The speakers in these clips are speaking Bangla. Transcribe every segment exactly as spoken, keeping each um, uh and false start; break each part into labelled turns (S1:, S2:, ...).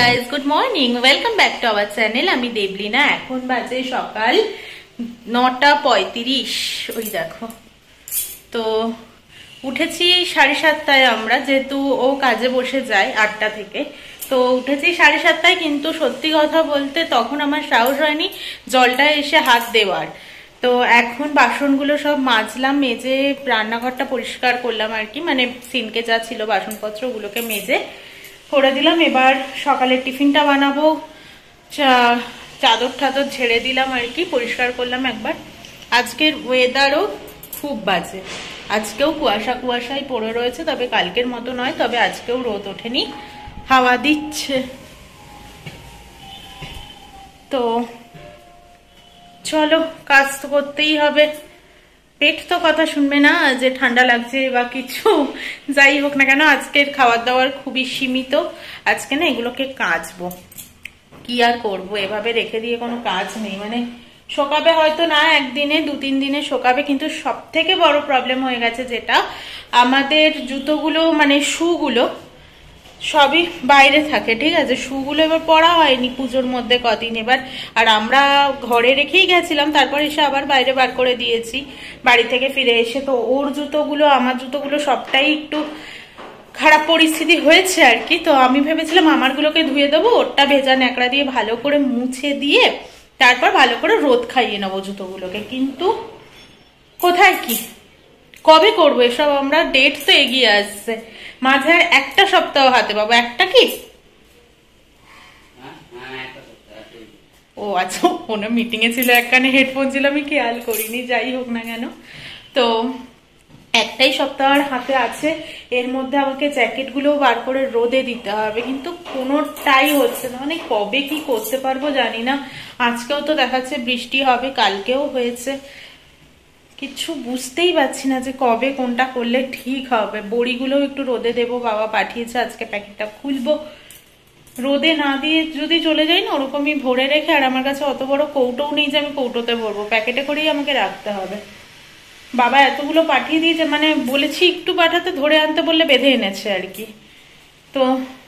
S1: Guys, good morning, welcome back to our channel. আমি দেবলিনা। এখন বাজে সকাল নটা পঁয়ত্রিশ। ওই দেখো, তো উঠেছি সাড়ে সাতটায় আমরা, যেহেতু ও কাজে বসে যায় আটটা থেকে। তো উঠেছি সাড়ে সাতটায়, কিন্তু সত্যি কথা বলতে তখন আমার সাহস হয়নি জলটা এসে হাত দেওয়ার। তো এখন বাসনগুলো সব মাজলাম, মেজে রান্নাঘরটা পরিষ্কার করলাম আর কি, মানে সিনকে যা ছিল বাসনপত্র ওগুলোকে মেজে করে দিলাম। এবার সকালের টিফিনটা বানাবো, চাদর টাদর ঝেড়ে দিলাম আর কি, পরিষ্কার করলাম একবার। আজকের ওয়েদারও খুব বাজে, আজকেও কুয়াশা কুয়াশাই পড়ে রয়েছে, তবে কালকের মতো নয়, তবে আজকেও রোদ ওঠেনি, হাওয়া দিচ্ছে। তো চলো, কাজ তো করতেই হবে, পেট তো কথা শুনবে না যে ঠান্ডা লাগছে বা কিছু। যাই হোক না কেন, আজকের খাবার দাবার খুবই সীমিত। আজকে না এগুলোকে কাচবো, কি আর করবো, এভাবে রেখে দিয়ে কোনো কাজ নেই। মানে শোকাবে হয়তো না একদিনে দু তিন দিনে শোকাবে, কিন্তু সব থেকে বড় প্রবলেম হয়ে গেছে যেটা, আমাদের জুতোগুলো মানে শুগুলো সবই বাইরে থাকে, ঠিক আছে। শুগুলো এবার পরা হয়নি পুজোর মধ্যে কদিন এবার, আর আমরা ঘরে রেখেই গেছিলাম, তারপর এসে আবার বাইরে বার করে দিয়েছি বাড়ি থেকে ফিরে এসে। তো ওর জুতোগুলো আমার জুতোগুলো সবটাই একটু খারাপ পরিস্থিতি হয়েছে আর কি। তো আমি ভেবেছিলাম আমারগুলোকে ধুয়ে দেবো, ওরটা ভেজা ন্যাকড়া দিয়ে ভালো করে মুছে দিয়ে তারপর ভালো করে রোদ খাইয়ে নেবো জুতোগুলোকে, কিন্তু কোথায় কি কবে করবো এসব আমরা, ডেট তো এগিয়ে আসছে, মাঝে একটা সপ্তাহ হাতে পাবো, একটা কি ও আচ্ছা, ওনার মিটিং এ ছিল, এক কানে হেডফোন ছিল, আমি খেয়াল করিনি। যাই হোক না কেন, তো একটাই সপ্তাহ হাতে আছে, এর মধ্যে আমাকে জ্যাকেট গুলো বার করে রোদে দিতে হবে, কিন্তু কোনোটাই হচ্ছে না। মানে কবে কি করতে পারবো জানি না। আজকেও তো দেখাচ্ছে বৃষ্টি হবে, কালকেও হয়েছে, কিছু বুঝতেই পারছি না যে কবে কোনটা করলে ঠিক হবে। বড়িগুলো একটু রোদে দেবো, বাবা পাঠিয়েছে, আজকে প্যাকেটটা খুলবো। রোদে না দিয়ে যদি চলে যাই না, ওরকমই ভরে রেখে, আর আমার কাছে অত বড় কৌটোও নেই যে আমি কৌটোতে ভরবো, প্যাকেটে করেই আমাকে রাখতে হবে। বাবা এতগুলো পাঠিয়ে দিয়েছে, মানে বলেছি একটু পাঠাতে, ধরে আনতে বললে বেঁধে এনেছে আর কি। তো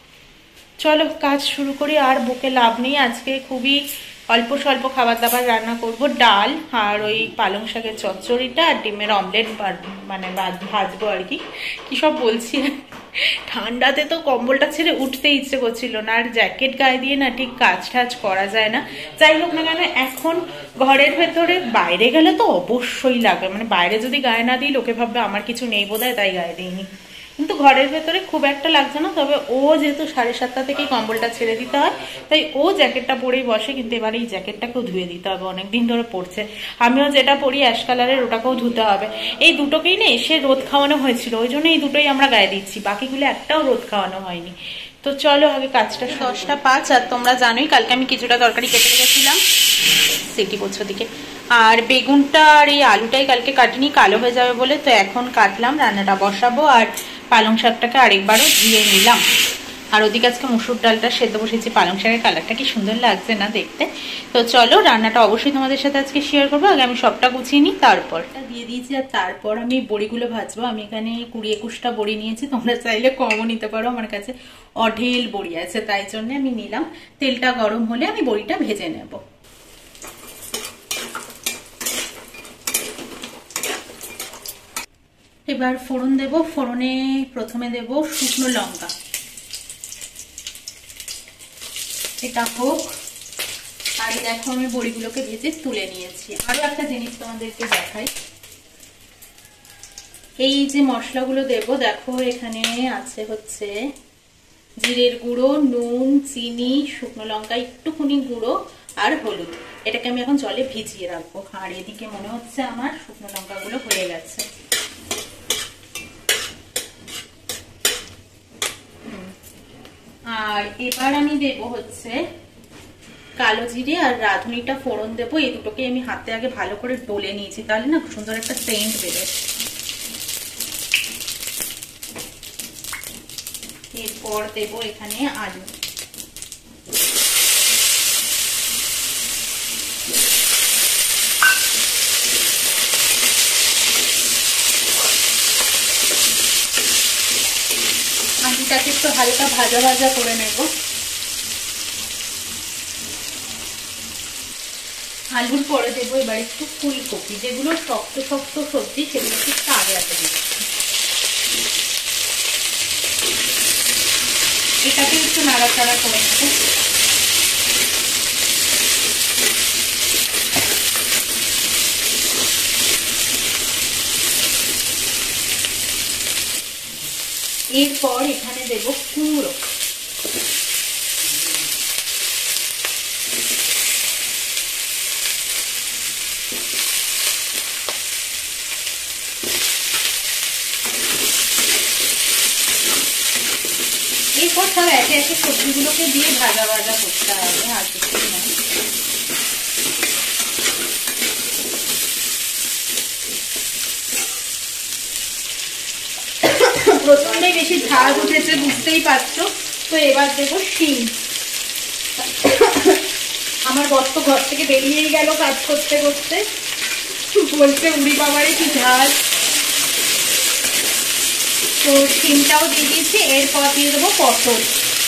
S1: চলো কাজ শুরু করি, আর বকে লাভ নেই। আজকে খুবই অল্প স্বল্প খাবার দাবার রান্না করব, ডাল আর ওই পালং শাকের চচ্চড়িটা আর ডিমের অমলেট মানে ভাজবো আর কি। কি সব বলছি, ঠান্ডাতে তো কম্বলটা ছেড়ে উঠতে ইচ্ছে করছিল না, আর জ্যাকেট গায়ে দিয়ে না ঠিক কাজ টাজ করা যায় না। যাই হোক না কেন, এখন ঘরের ভেতরে, বাইরে গেলে তো অবশ্যই লাগবে, মানে বাইরে যদি গায়ে না দিই লোকে ভাববে আমার কিছু নেই বোধহয় তাই গায়ে দিইনি, কিন্তু ঘরের ভেতরে খুব একটা লাগছে না। তবে ও যেহেতু সাড়ে সাতটা থেকেই কম্বলটা ছেড়ে দিতে হয়, তাই ও জ্যাকেটটা পরেই বসে, কিন্তু এবার এই জ্যাকেটটাকেও ধুয়ে দিতে হবে, অনেকদিন ধরে পড়ছে। আমিও যেটা পরি অ্যাশ কালারের, ওটাকেও ধুতে হবে। এই দুটোকেই না এসে রোদ খাওয়ানো হয়েছিল, ওই জন্য এই দুটোই আমরা গায়ে দিচ্ছি, বাকিগুলো একটাও রোদ খাওয়ানো হয়নি। তো চলো আগে কাজটা। দশটা পাঁচ, আর তোমরা জানোই কালকে আমি কিছুটা তরকারি কেটে রেখেছিলাম, সিটি পৌঁছ দিকে, আর বেগুনটা আর এই আলুটাই কালকে কাটিনি, কালো হয়ে যাবে বলে, তো এখন কাটলাম, রান্নাটা বসাবো। আর পালং শাকটাকে আরেকবারও ধুয়ে নিলাম। আর ওদিকে আজকে মুসুর ডালটা সেদ্ধ বসেছি, পালং শাকের কালারটা কি সুন্দর লাগছে না দেখতে। তো চলো রান্নাটা অবশ্যই তোমাদের সাথে আজকে শেয়ার করবো। আগে আমি সবটা গুছিয়ে নিই, তারপর দিয়ে দিয়েছি, আর তারপর আমি বড়িগুলো ভাজবো। আমি এখানে কুড়ি একুশটা বড়ি নিয়েছি, তোমরা চাইলে কমও নিতে পারো, আমার কাছে অঢেল বড়ি আছে, তাই জন্য আমি নিলাম। তেলটা গরম হলে আমি বড়িটা ভেজে নেব। এবার ফোড়ন দেব, ফোড়নে প্রথমে দেব শুকনো লঙ্কা, এটা হোক। আর দেখো আমি বড়িগুলোকে ভেজে তুলে নিয়েছি। আরো একটা জিনিস তোমাদেরকে দেখাই, এই যে মশলাগুলো দেব, দেখো এখানে আছে হচ্ছে জিরের গুঁড়ো, নুন, চিনি, শুকনো লঙ্কা, একটুখানি গুঁড়ো আর হলুদ। এটাকে আমি এখন জলে ভিজিয়ে রাখবো। আর এদিকে মনে হচ্ছে আমার শুকনো লঙ্কাগুলো হয়ে গেছে। আর এবার আমি দেব হচ্ছে কালো জিরে আর রাঁধুনিটা ফোড়ন দেবো। এই দুটোকে আমি হাতে আগে ভালো করে ডলে নিয়েছি, তাহলে না সুন্দর একটা সেন্ট বেরোয়। এরপর দেব এখানে আলু, আলুটাকে একটু হালকা ভাজা ভাজা করে নেব। আলুর পরে দেবো এবার একটু ফুলকপি, যেগুলো শক্ত শক্ত সবজি সেগুলো একটু আগে আগে দিচ্ছি। এটাকে একটু নাড়াচাড়া করে নেবো। এরপর এখানে দেব কুমড়ো। এরপর সব একে একে সবজিগুলোকে দিয়ে ভাজা ভাজা করতে হবে, আর কিছু না। প্রথমে বেশি ঝাল উঠেছে বুঝতেই পারছো। তো এবার দেবো শিম। আমার বর তো ঘর থেকে বেরিয়েই গেল কাজ করতে করতে, বলছে উড়ি বাবারে কি ঝাল। তো শিমটাও দিয়ে দিয়েছি। এরপর দিয়ে দেবো পটল।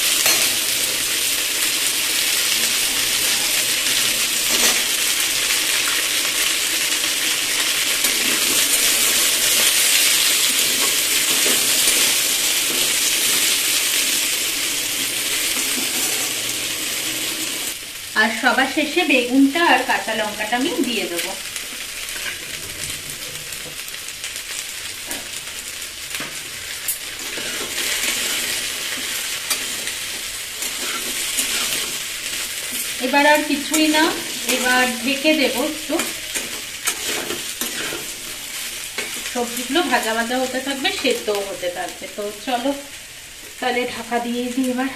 S1: আর সবার শেষে বেগুনটা আর কাঁচা লঙ্কাটা আমি দিয়ে দেবো। এবার আর কিছুই না, এবার ঢেকে দেবো একটু। সবজিগুলো ভাজা ভাজা হতে থাকবে, সেদ্ধও হতে থাকবে। তো চলো তাহলে ঢাকা দিয়ে দিই এবার।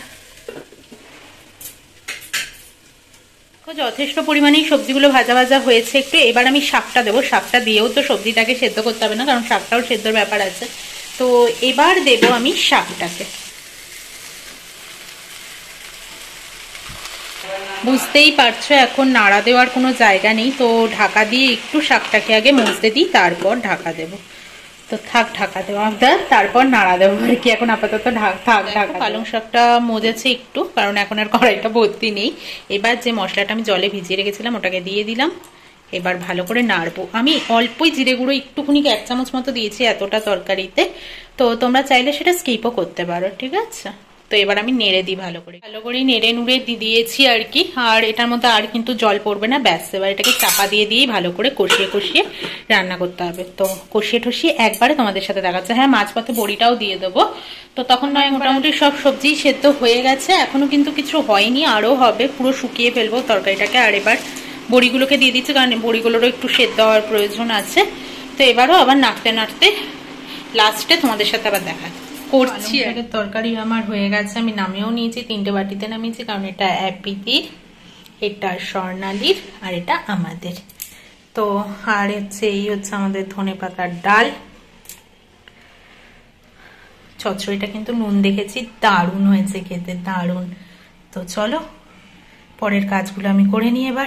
S1: যথেষ্ট পরিমাণেই সবজিগুলো ভাজা ভাজা হয়েছে একটু। এবার আমি শাকটা দেবো। শাকটা দিয়েও তো সবজিটাকে সেদ্ধ করতে হবে না, কারণ শাকটাও সেদ্ধর ব্যাপার আছে। তো এবার দেবো আমি শাকটাকে। বুঝতেই পারছো এখন নাড়া দেওয়ার কোনো জায়গা নেই, তো ঢাকা দিয়ে একটু শাকটাকে আগে মজতে দিই, তারপর ঢাকা দেবো। তো থাক ঢাকা দেওয়া, তারপর নাড়া দেবো আর কি। এখন আপাতত ঢাক থাক ঢাকা। পালং শাকটা মজেছে একটু, কারণ এখন আর কড়াইটা ভর্তি নেই। এবার যে মশলাটা আমি জলে ভিজিয়ে রেখেছিলাম ওটাকে দিয়ে দিলাম। এবার ভালো করে নাড়বো। আমি অল্পই জিরে গুঁড়ো একটুখানি এক চামচ মতো দিয়েছি এতটা তরকারিতে। তো তোমরা চাইলে সেটা স্কিপও করতে পারো, ঠিক আছে। তো এবার আমি নেড়ে দিই ভালো করে। ভালো করে নেড়ে নুড়ে দিয়েছি আর কি। আর এটার মধ্যে আর কিন্তু জল পড়বে না, ব্যাস। এবার এটাকে চাপা দিয়ে দিয়েই ভালো করে কষিয়ে কষিয়ে রান্না করতে হবে। তো কষিয়ে টষিয়ে একবারে তোমাদের সাথে দেখাচ্ছে। হ্যাঁ, মাঝপথে বড়িটাও দিয়ে দেবো। তো তখন নয় মোটামুটি সব সবজি সেদ্ধ হয়ে গেছে, এখনো কিন্তু কিছু হয়নি, আরও হবে। পুরো শুকিয়ে ফেলবো তরকারিটাকে। আর এবার বড়িগুলোকে দিয়ে দিচ্ছি, কারণ বড়িগুলোরও একটু সেদ্ধ হওয়ার প্রয়োজন আছে। তো এবারও আবার নাড়তে নাড়তে লাস্টে তোমাদের সাথে আবার দেখা করছি। তরকারি আমার হয়ে গেছে, আমি নামিয়েও নিয়েছি, তিনটে বাটিতে নামিয়েছি, কারণ এটা অ্যাপিদির, এটা স্বর্ণালীর, আর এটা আমাদের। তো আর হচ্ছে এই হচ্ছে আমাদের ধনেপাতার ডাল। চচ্চড়িটা কিন্তু নুন দেখেছি, দারুণ হয়েছে খেতে, দারুণ। তো চলো পরের কাজগুলো আমি করে নিই এবার।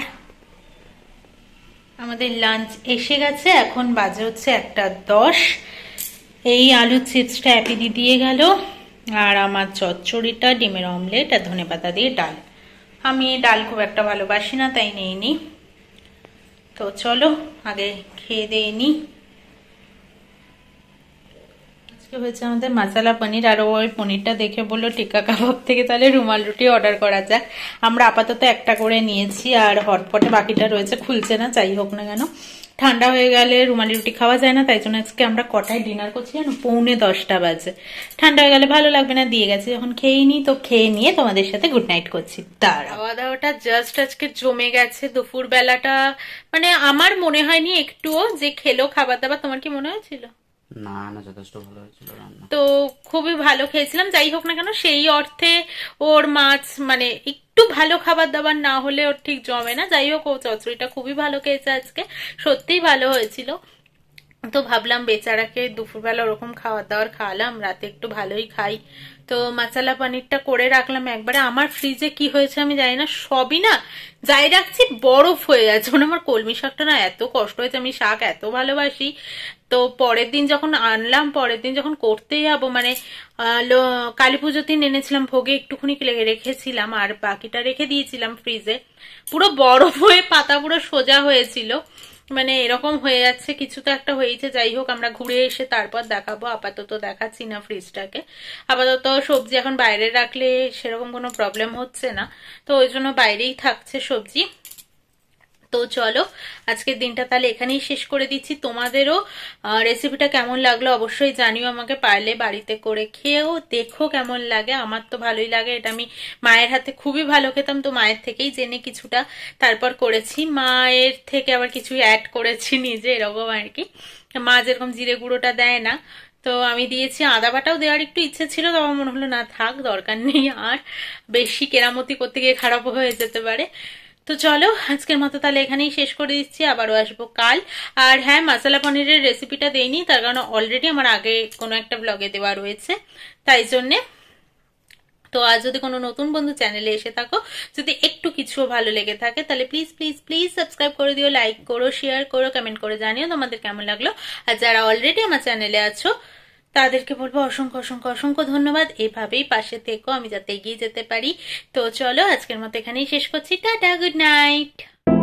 S1: আমাদের লাঞ্চ এসে গেছে, এখন বাজে হচ্ছে একটা দশ। এই আলুর চিপসটা অ্যাপিদি দিয়ে গেল, আর আমার চচ্চড়িটা ডিমের অমলেট আর ধনেপাতা দিয়ে ডাল। আমি ডাল খুব একটা ভালোবাসি না, তাই নেইনি। তো চলো আগে খেয়ে দিয়ে নিই। আজকে হয়েছে আমাদের মশলা পনির, আর ওই পনিরটা দেখে বললো টিক্কা কাবাব থেকে তাহলে রুমাল রুটি অর্ডার করা যাক। আমরা আপাতত একটা করে নিয়েছি, আর হটপটে বাকিটা রয়েছে, খুলছে না। যাই হোক না কেন, ঠান্ডা হয়ে গেলে রুমালি রুটি খাওয়া যায় না, তাই জন্য আজকে আমরা কটায় ডিনার করছি জানো? পৌনে দশটা বাজে। ঠান্ডা হয়ে গেলে ভালো লাগবে না, দিয়ে গেছে যখন খেয়ে নিই। তো খেয়ে নিয়ে তোমাদের সাথে গুড নাইট করছি। তার খাওয়া দাওয়াটা জাস্ট আজকে জমে গেছে। দুপুর বেলাটা মানে আমার মনে হয়নি একটুও যে খেলো খাবার দাবার। তোমার কি মনে হয়েছিল?
S2: না না, যথেষ্ট ভালো হয়েছিল রান্না।
S1: তো খুবই ভালো খেয়েছিলাম। যাই হোক না কেন, সেই অর্থে ওর মাছ মানে একটু ভালো খাবার দাবার না হলে ওর ঠিক জমে না। যাই হোক, ও চচ্চড়িটা খুবই ভালো খেয়েছে আজকে, সত্যিই ভালো হয়েছিল। তো ভাবলাম বেচারাকে দুপুরবেলা ওরকম খাওয়ার দাওয়ার খাওয়ালাম, রাতে একটু ভালোই খাই। তো মাসালা পনিরটা করে রাখলাম একবারে। আমার ফ্রিজে কি হয়েছে আমি জানি না, সবই না যাই রাখছি বরফ হয়ে যাচ্ছে। মানে আমার কলমি শাকটা না এত কষ্ট হয়েছে, আমি শাক এত ভালোবাসি। তো পরের দিন যখন আনলাম, পরের দিন যখন করতে যাবো, মানে কালী পুজোর দিন এনেছিলাম, ভোগে একটুখানি রেখেছিলাম আর বাকিটা রেখে দিয়েছিলাম ফ্রিজে, পুরো বরফ হয়ে পাতা পুরো সোজা হয়েছিল। মানে এরকম হয়ে যাচ্ছে, কিছু তো একটা হয়েছে। যাই হোক, আমরা ঘুরে এসে তারপর দেখাবো, আপাতত দেখাচ্ছি না ফ্রিজটাকে। আপাতত সবজি এখন বাইরে রাখলে সেরকম কোনো প্রবলেম হচ্ছে না, তো ওই জন্য বাইরেই থাকছে সবজি। তো চলো আজকের দিনটা তাহলে এখানেই শেষ করে দিচ্ছি। তোমাদেরও রেসিপিটা কেমন লাগলো অবশ্যই জানিও আমাকে, পারলে বাড়িতে করে খেয়েও দেখো কেমন লাগে। আমার তো ভালোই লাগে, এটা আমি মায়ের হাতে খুবই ভালো খেতাম, তো মায়ের থেকেই জেনে কিছুটা তারপর করেছি, মায়ের থেকে আবার কিছু অ্যাড করেছি নিজে, এরকম আর কি। মা যেরকম জিরে গুঁড়োটা দেয় না, তো আমি দিয়েছি। আদা বাটাও দেওয়ার একটু ইচ্ছে ছিল, তো আমার মনে হলো না থাক, দরকার নেই আর, বেশি কেরামতি করতে গিয়ে খারাপ হয়ে যেতে পারে। তো চলো আজকের মতো তাহলে এখানেই শেষ করে দিচ্ছি, আবারও আসবো কাল। আর হ্যাঁ, মশলা পনিরের রেসিপিটা দেইনি, তার কারণ অলরেডি আমার আগে কোনো একটা ব্লগে দেওয়া রয়েছে, তাই জন্যে। তো আজ যদি কোনো নতুন বন্ধু চ্যানেলে এসে থাকো, যদি একটু কিছু ভালো লেগে থাকে, তাহলে প্লিজ প্লিজ প্লিজ সাবস্ক্রাইব করে দিও, লাইক করো, শেয়ার করো, কমেন্ট করে জানিও তোমাদের কেমন লাগলো। আর যারা অলরেডি আমার চ্যানেলে আছো তাদেরকে বলবো অসংখ্য অসংখ্য অসংখ্য ধন্যবাদ, এভাবেই পাশে থেকো আমি যাতে এগিয়ে যেতে পারি। তো চলো আজকের মতো এখানেই শেষ করছি, টাটা, গুড নাইট।